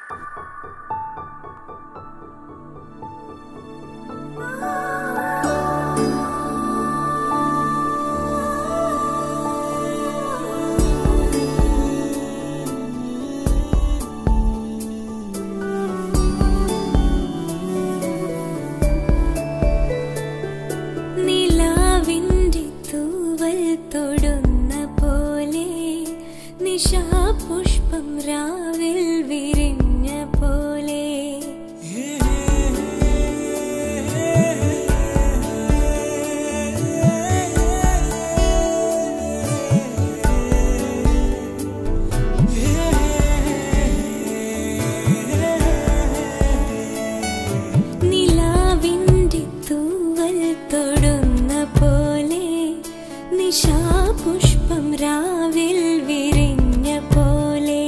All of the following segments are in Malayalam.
പുഷ്പം രാവിൽ വിരിഞ്ഞ പോലെ നിലാവിന്റെ തൂവൽ തൊടുന്ന പോലെ നിശാപുഷ്പം രാവിൽ വിരിഞ്ഞ പോലെ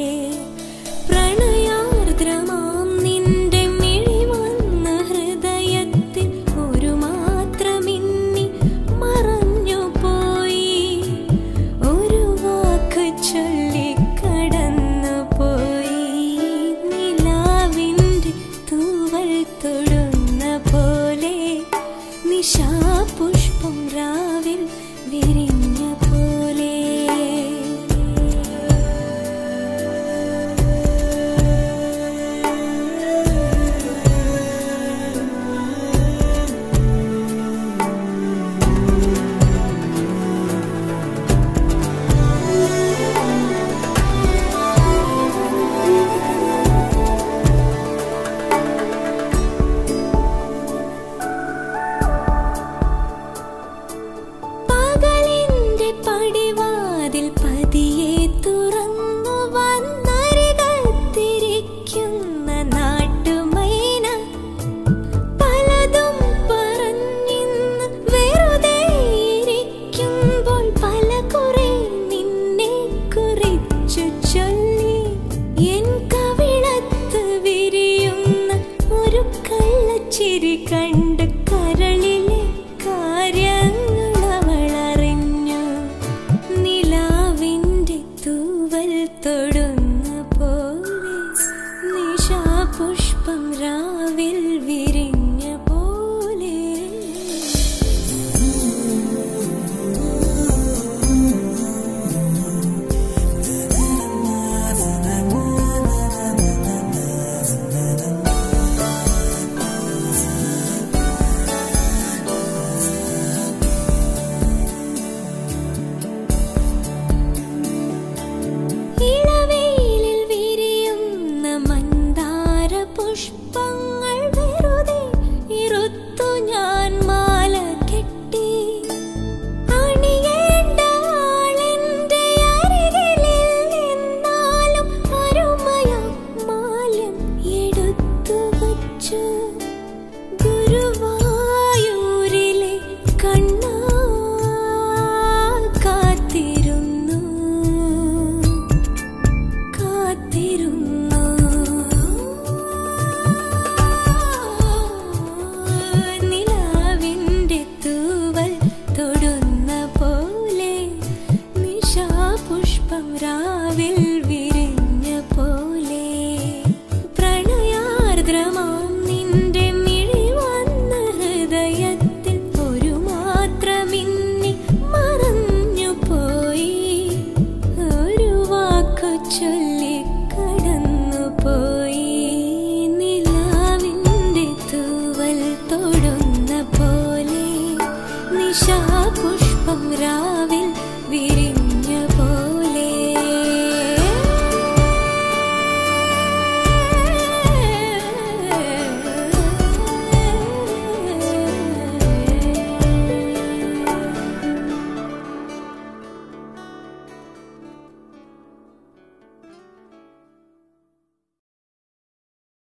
പ്രണയാർദ്രമാം നിന്റെ മിഴി വന്ന ഹൃദയത്തിൽ ഒരു മാത്രമിന്നി മറഞ്ഞു പോയി ഒരു വാക്ക് ചൊല്ലി കടന്നു പോയി നിലാവിന്റെ തൂവൽ തൊടുന്ന പോലെ നിശാപുഷ്പം രാവിൽ വിരിഞ്ഞ പോലെ പടിവാതിൽ പതിയെ തുറന്നു വന്നരികത്തിരിക്കുന്ന നാട്ടുമൈന പലതും പറഞ്ഞിന്ന് വെറുതെ ഇരിക്കുമ്പോൾ പല കുറെ നിന്നെ കുറിച്ചു ചൊല്ലി എൻ കവിളത്ത് വിരിയുന്ന ഒരു കള്ളച്ചിരി കണ്ട് കരളിലെ കാര്യങ്ങൾ തൊടുന്ന പോലെ നിശാപുഷ്പം രാവിൽ വിരിഞ്ഞ പോലെ പുഷ്പങ്ങൾ വെറുതെ ഇറുത്തു ഞാൻ മാല കെട്ടി അണിയേണ്ട ആളെന്റെ അരികിലിൽ നിന്നാലും അരുമയ മാല്യം എടുത്തു വച്ചു ഗുരുവായൂരിലെ കണ്ണാ കാത്തിരുന്നു നിലാവിന്റെ തൂവൽ തൊടുന്ന പോലെ നിശാപുഷ്പം രാവിൽ വിരിഞ്ഞ പോലെ പ്രണയാർദ്രമാം നിന്റെ മിഴി വന്ന ഹൃദയത്തിൽ ഒരു മാത്രമിന്നി മറഞ്ഞു പോയി ഒരു വാക്കു ചൊല്ലി കടന്നു പോയി നിലാവിന്റെ തൂവൽ തൊടുന്ന പോലെ നിശാ